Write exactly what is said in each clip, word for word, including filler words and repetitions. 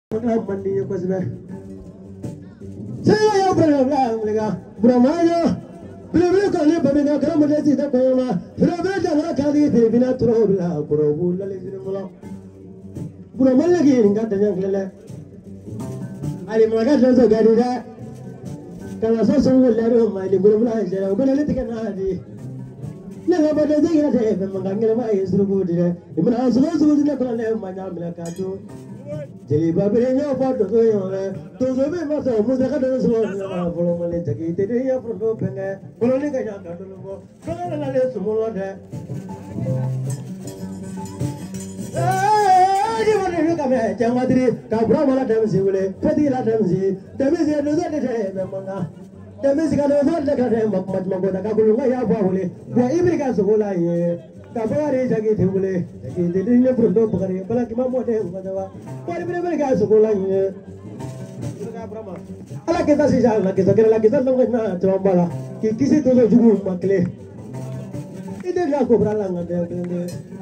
mandi ko sibe sai ya bra bra bra bramayo bra ko ne babe na kala made si da ko ma bra bra da na ka di fi bina tro bla ko bu la le ni mulo bra malla gi nga da nyang lele ali ma ga da so ga di da kala so so le ro ma li bra bra ja ko le tika na di ne la ba da ji ga de ma ga ngela ma yesu bu di de ibna so so di ko le ma nya mla ka to Jadi babere nya foto to yo le to so be ma so mo de ka do so na bolo mo le jagi te de ya foto penge bolo ni ka ya ka do lo ko la la le so mo lo de eh di mo ne ka me ja ma diri ka bra ma la de si wele pati la de si de mi si do so de de be mo nga de mi si ka do so de ka de ma ma ko da ka ko nga ya bo wele bo ibri ka so la ye Kapari jagi thule jagi dili ne prundo pagare bala ki ma mote ngadawa pare pare pare ga sokola ni ga brahma ala ke ta si ja la ke ta la ke ta lo na chambala ki kisi to jugu makle ide la ko brala ngade ngade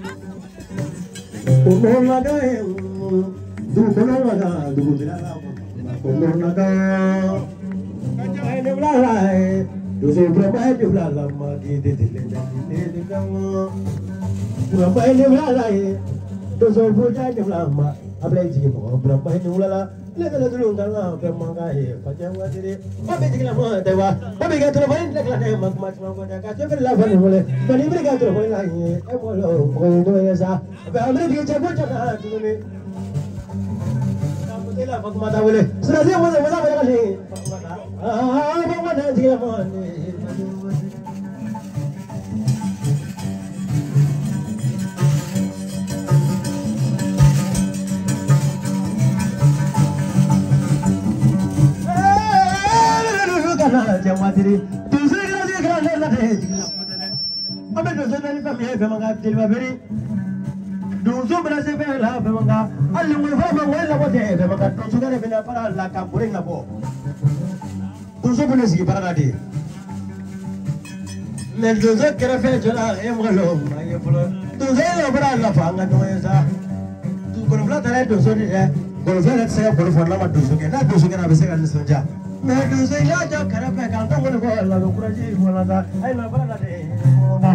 ko no la ga du ko no la ga du dila la ko no la ga ai ne bla la do so brahma ju bla la ma ki de de de de ga Berapa ini mulai, dosa puja jumlah apa lagi mau berapa ini mulai, lihat lihat dulu kalau bermangkai, macam apa jadi, apa jadi lama dewa, apa kita terus main lagi lagi macam macam apa jadi, macam apa lah boleh boleh, bani mereka terus main lagi, eh boleh, boleh tu ya sah, apa ambil dia cakap cakap tu ni, kamu tidak macam mana boleh, sudah siapa boleh boleh boleh kali, ah apa mana jadi lama ni. Jamatiri, tu segera segera lelah deh. Apa tu sebenarnya kami memang jadi baberi. Dosa berasa belah memang. Alim ulfa memang lah boleh memang. Dosa kan belah para lah kampureng lah po. Dosa belah sih para tadi. Nen dosa kira fe jola em galom. Ayo pulau. Dosa lah para lah pangan tu esa. Tu kalau belah tarik dosa ni eh. Kalau belah saya kalau phone lama dosa ke. Nah dosa kan habis kan senja. मैं दूसरे या जो खराब है काम तो बोले बोला लो पूरा जी बोला था ऐ ना बड़ा ना दे बोला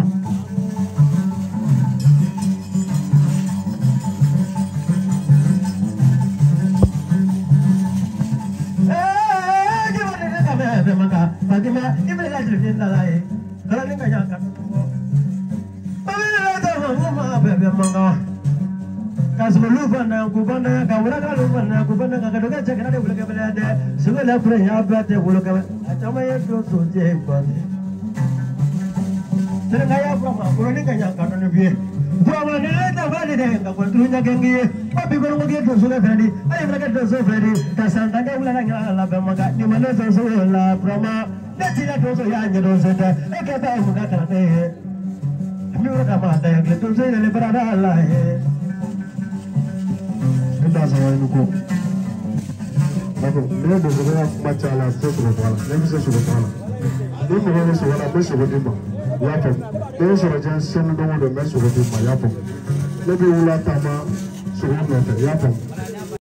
eh gimana ni kami ada mangga bagaimana ini mereka jadi nalai kalau ni kaya kan bagaimana tu mama bebe mangga kasih lupa na kubanda kawura lupa na kubanda kagaduga cakap ada boleh kembali ada segala perihal berada boleh kembali macam mana tu soje bani terengaya berapa bulan ni kaya kan ni biar berapa ni ada balik deh kalau turunnya kengi tapi kalau mau dia tu sudah berani ayam mereka tu sudah berani kasan tangga bulan ni Allah bermaka di mana sesuatu lah berapa dah tidak tu sudah yang jadi sudah eh kita muka kerana ni ni orang mata yang tu sudah lebih berada Allah Kita sama ini kok. Aku ni ada seorang macam ala sesuatu apa, ni bisa sesuatu apa. Ini mungkin sesuatu apa sesuatu apa. Ya pun, ini seorang jenis seni dong ada sesuatu apa ya pun. Lebih ulat sama sesuatu apa ya pun.